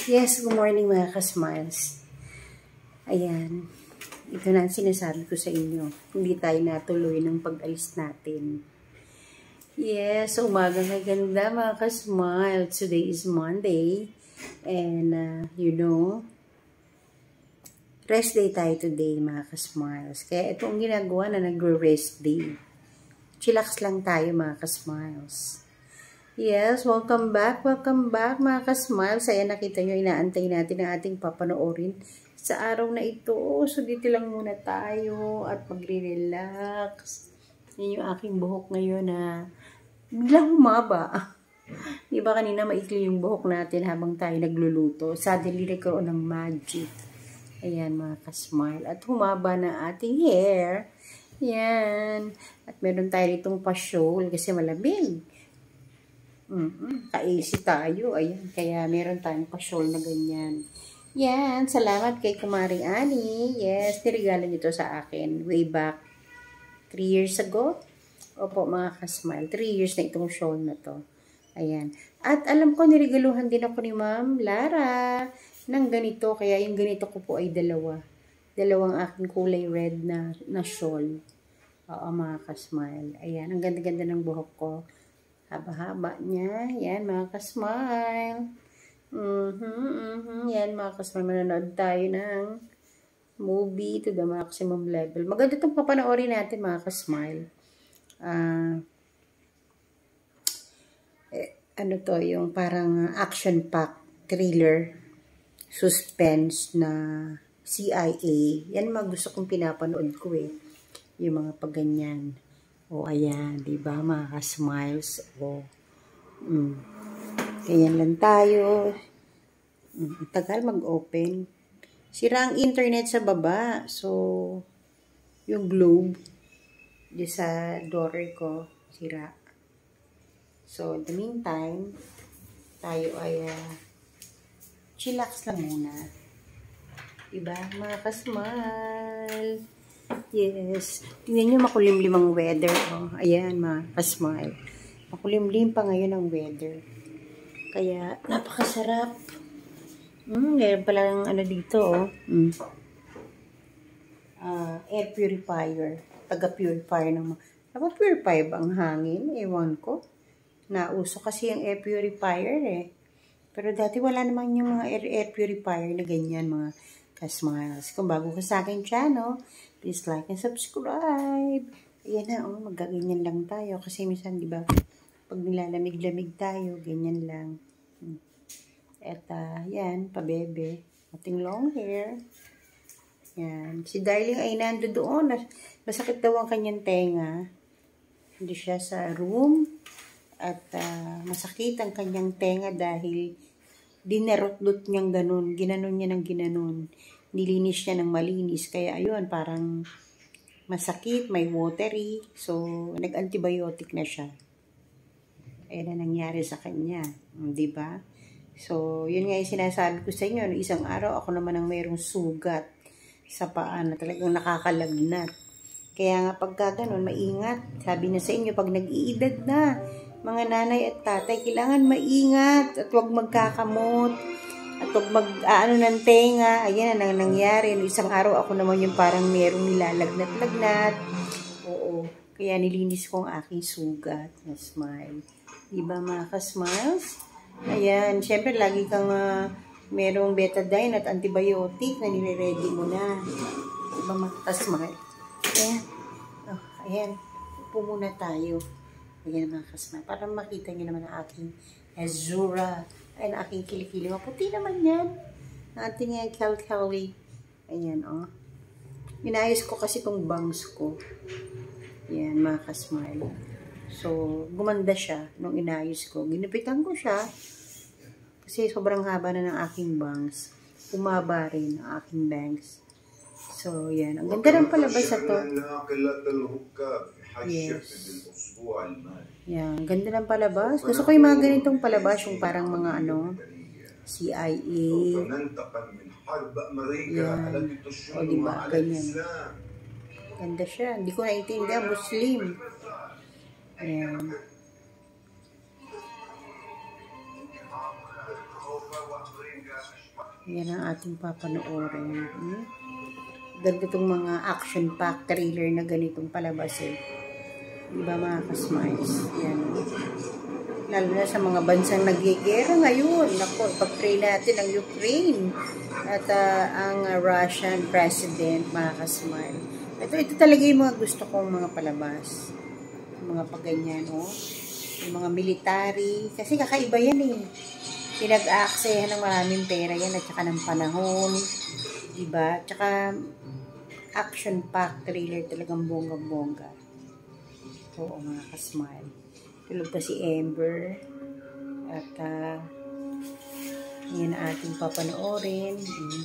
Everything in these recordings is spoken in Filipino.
Yes, good morning mga ka-smiles. Ayan, ito na ang sinasabi ko sa inyo. Hindi tayo natuloy ng pag-alis natin. Yes, umagang ganda mga ka-smiles. Today is Monday. And rest day tayo today mga ka-smiles. Kaya ito ang ginagawa na nagre-rest day. Chillax lang tayo mga ka-smiles. Yes, welcome back mga ka-smiles. Ayan, nakita nyo, inaantay natin ang ating papanoorin sa araw na ito. So, dito lang muna tayo at magre-relax. Yan yung aking buhok ngayon na biglang humaba. Diba kanina maikli yung buhok natin habang tayo nagluluto. Suddenly nagkaroon ng magic. Ayan mga ka-smile. At humaba na ating hair. Yan. At meron tayo itong pa-shawl kasi malamig. Ka-AC tayo. Ayan. Kaya meron tayong pa-shawl na ganyan. Yan. Salamat kay Kumaring Ani. Yes. Nirigalo nito sa akin. Way back 3 years ago. Opo mga ka-smile. 3 years na itong shawl na to. Ayan. At alam ko nirigaluhan din ako ni Ma'am Lara ng ganito. Kaya yung ganito ko po ay dalawa. Dalawang aking kulay red na shawl. Oo mga ka-smile. Ayan. Ang ganda-ganda ng buhok ko. Haba-haba niya. Yan, mga ka-smile. Yan, mga ka-smile. Manonood tayo ng movie to the maximum level. Maganda itong papanoorin natin, mga ka-smile. Ano to, yung parang action-packed thriller, suspense na CIA. Yan, mga gusto kong pinapanood ko eh. Yung mga pagganyan. O, ayan, diba, mga ka-smiles. O, ganyan lang tayo. Tagal mag-open. Sira ang internet sa baba. So, yung globe, di sa door ko, sira. So, in the meantime, tayo ay chillax lang muna. Diba, mga ka-smile? Yes. Tingnan nyo makulimlim ang weather. Oh, ayan, mga ka-smile. Makulimlim pa ngayon ang weather. Kaya, napakasarap. Meron palang ano dito, oh. Air purifier. Taga-purifier ng purifier ba ang hangin? Ewan ko. Nauso kasi yung air purifier eh. Pero dati wala naman yung mga air purifier na ganyan, mga ka-smiles. Kung bago ka sa aking channel, please like and subscribe. Ayan na, oh, magaganyan lang tayo. Kasi minsan, di ba, pag nilalamig-lamig tayo, ganyan lang. At, yan, pabebe. Ating long hair. Yan. Si Darling ay nando doon. Masakit daw ang kanyang tenga. Hindi siya sa room. At, masakit ang kanyang tenga dahil dinarot-dot niyang ganun. Ginanon niya ng ginanon. Nilinis niya ng malinis. Kaya ayun, parang masakit, may watery. So, nag-antibiotic na siya. Ayan na nangyari sa kanya. Diba? So, yun nga yung sinasabi ko sa inyo. No, isang araw, ako naman ang mayroong sugat sa paa na talagang nakakalagnat. Kaya nga pagka ganun, maingat. Sabi na sa inyo, pag nag-iedad na, mga nanay at tatay, kailangan maingat at huwag magkakamot at huwag mag-aano ng tenga. Ayan ang nangyari. No, isang araw ako naman yung parang merong nilalagnat-lagnat. Oo. Kaya nilinis ko ang aking sugat na smile. Diba mga ka-smiles? Ayan. Siyempre, lagi kang merong betadine at antibiotic na nire-ready mo na. Diba mga ka-smile? Ayan. Oh, ayan. Upo muna tayo. Ayan mga ka-smile. Para makita nyo naman ang aking azura. Ay, ang aking kilikili. Maputi naman yan. Ang ating kel-keli. Ayan, oh. Inayos ko kasi itong bangs ko. Ayan, mga ka-smile. So, gumanda siya nung inayos ko. Ginupitan ko siya. Kasi sobrang haba na ng aking bangs. Umaba rin ang aking bangs. So, yan. Ang ganda ng palabas na to. Yes. Yan. Ang ganda ng palabas. Gusto ko yung mga ganitong palabas. Yung parang mga CIA. Yan. O, diba? Ganyan. Ganda siya. Hindi ko naiintindihan. Muslim. Yan. Yan ang ating papanoorin. Ganda itong mga action-packed trailer na ganitong palabas eh. Diba mga ka-smiles? Yan. Lalo na sa mga bansang nagigera ngayon. Naku, ipag-pray natin ang Ukraine at ang Russian president, mga ka-smile. Ito talaga yung mga gusto kong mga palabas. Mga pagganyan, oh. Yung mga military. Kasi kakaiba yan eh. Pinag-aaksayahan ng maraming pera yan at saka ng panahon. Diba? Tsaka action-packed trailer talagang bongga-bongga. Oo, mga ka-smile. Tulog pa si Amber. At yan ang ating papanoorin.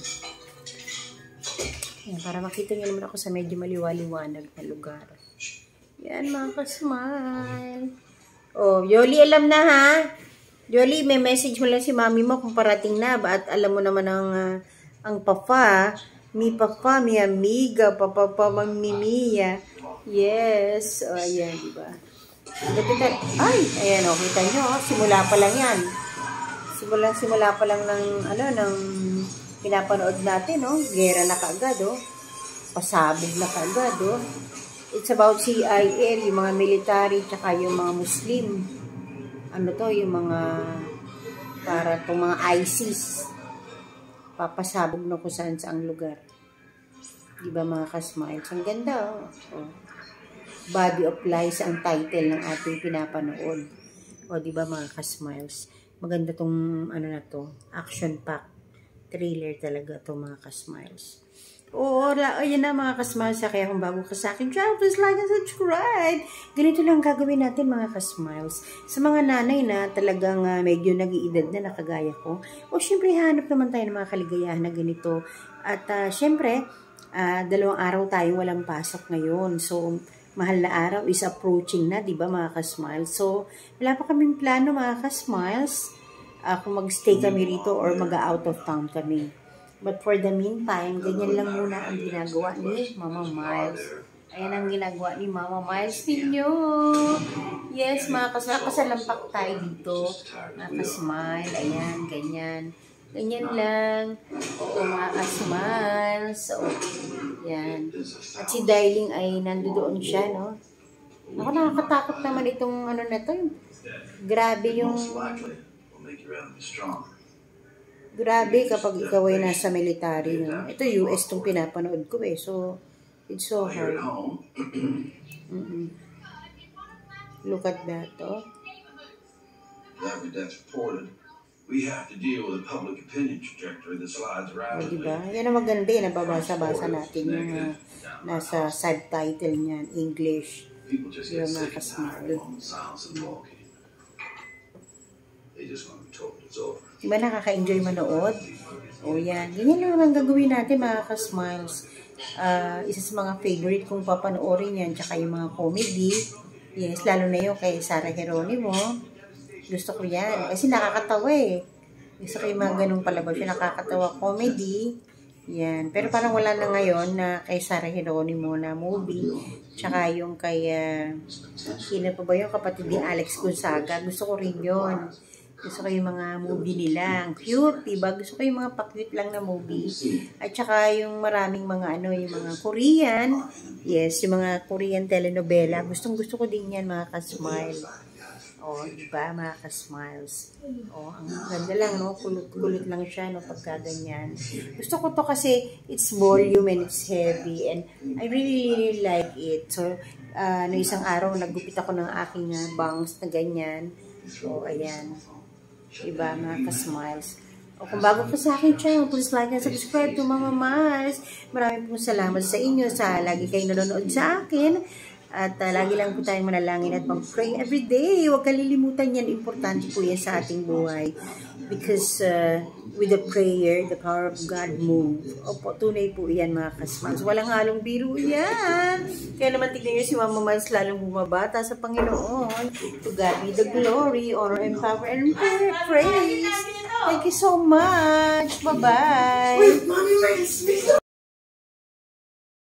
Yan, para makita niyo naman ako sa medyo maliwaliwanag na lugar. Yan mga ka-smile. Oh, Yoli, alam na ha? Yoli, may message mo lang si mami mo kung parating na ba? At alam mo naman ang papa, mi papa, mi amiga, papa, mami mia. Yes. O, ayan, diba? Ay, ayan o, kita nyo, simula pa lang yan. Simula pa lang ng, ng pinapanood natin, no? Gera na kaagad, oh. Pasabog na kaagad, oh. It's about CIL, yung mga military, tsaka yung mga Muslim. Ano to, yung mga, para itong mga ISIS. Papasabog na kung saan saang lugar. Diba mga ka-smiles? Ang ganda, oh. Oh. Body of Lies ang title ng ating pinapanood. O, diba mga ka-smiles? Maganda tong, na to, action-packed trailer talaga to mga ka-smiles. Oo, ayan na mga ka-smiles. Kaya kung bago ka sa akin, please like and subscribe. Ganito lang gagawin natin mga ka-smiles. Sa mga nanay na talagang medyo nag-iedad na nakagaya ko, o syempre hanap naman tayo ng mga kaligayahan na ganito. At syempre, 2 araw tayong walang pasok ngayon. So, mahal na araw is approaching na, di ba mga ka-smiles? So, wala pa kaming plano mga ka-smiles kung mag-stay kami rito or mag-out of town kami. But for the meantime, ganyan lang muna ang ginagawa ni Mama Miles. Ayan ang ginagawa ni Mama Miles ninyo. Yes, mga ka-smiles, kasalampak tayo dito. Mga ka-smile, ayan, ganyan. Ganyan lang. Oo, mga ka-smiles. So, yan. At si Darling ay nandoon siya, no? Ako, nakakatakot naman itong na to. Grabe yung... Grabe kapag ikaw ay nasa military, no? Ito US itong pinapanood ko eh. So, it's so hard. Look at that, oh. That's reported. We have to deal with the public opinion trajectory that slides around. Diba? Yan ang maganda eh. Nababasa-basa natin yung nasa subtitle niyan, English. People just get sick and smile. tired of the sounds of talking. They just want to be told it's over. Diba nakaka-enjoy manood? O yan. Ganyan lang ang gagawin natin mga ka-smiles. Isa sa mga favorite kong papanoorin yan. Tsaka yung mga comedy. Yes, lalo na yung kay Sarah Geronimo. Gusto ko yan. Kasi nakakatawa eh. Gusto ko yung mga ganung palabas. Yung nakakatawa comedy. Yan. Pero parang wala na ngayon na kay Sarah Geronimo na movie. Tsaka yung kay, sino pa ba yung kapatid ni Alex Gonzaga. Gusto ko rin yun. Gusto ko yung mga movie nila. Ang cute, diba? Gusto ko yung mga pa-cute lang na movie. At saka yung maraming mga yung mga Korean. Yes, yung mga Korean telenovela. Gustong-gusto ko din yan mga ka-smile. O, diba, mga ka-smiles. O, ang ganda lang, no? Kulot-kulot lang siya, no? Pagka ganyan. Gusto ko to kasi it's volume and it's heavy. And I really like it. So, no isang araw, naggupit ako ng aking bangs na ganyan. O, ayan. Diba, mga ka-smiles. O, kung bago ka sa akin channel, please like and subscribe to Mama Miles. Maraming pong salamat sa inyo sa lagi kayong nanonood sa akin. At lagi lang po tayong manalangin at mag-pray everyday. Huwag kalilimutan yan. Importante po yan sa ating buhay. Because with the prayer, the power of God move. Opo, tunay po yan mga ka-smiles. Walang halong biro yan. Kaya naman tignan nyo si Mama Miles lalong bumabata sa Panginoon. To God be the glory, honor, and power, and praise. Thank you so much. Bye-bye.